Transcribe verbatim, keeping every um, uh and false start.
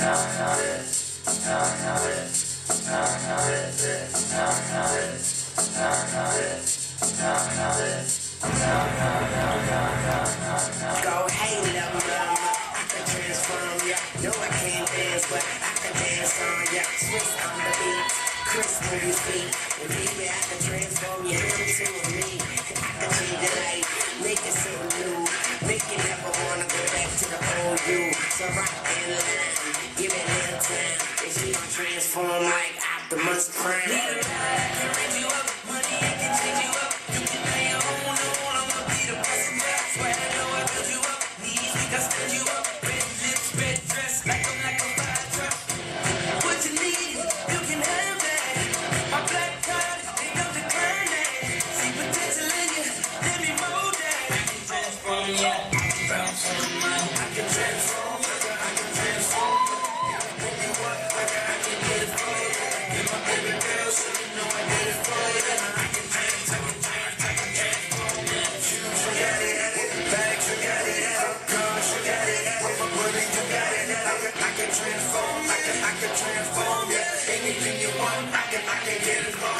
Go, hey, love mama, I can transform ya. No, I can't dance, but I can dance on ya. Swiss on the beat, crisp on your feet. And baby, I can transform you into a me. I can change your life, make it so new. Make you never wanna go back to the old you. So rock in line, give it a little time. And she gon' transform like Optimus Prime. Need a ride, I can raise you up. Money, I can change you up. You can lay your own on, I'ma be the passenger. Swear I know I build you up. Knees, we can stand you up. Red lips, red dress, like I'm like a fire truck. What you need, you can have that. My black card, they come to burn that. See potential in you, let me mold that. I can transform ya. I can transform, I can transform. When you want, I can get it for you. Get my baby girl, so you know I did it for you. I can transform, I can transform. Shoes, you got it. Bags, you got it. Cars, you got it. Money, you got it. I can, I can transform, I can, I can transform. Yeah, anything you want, I can, I can get it for you.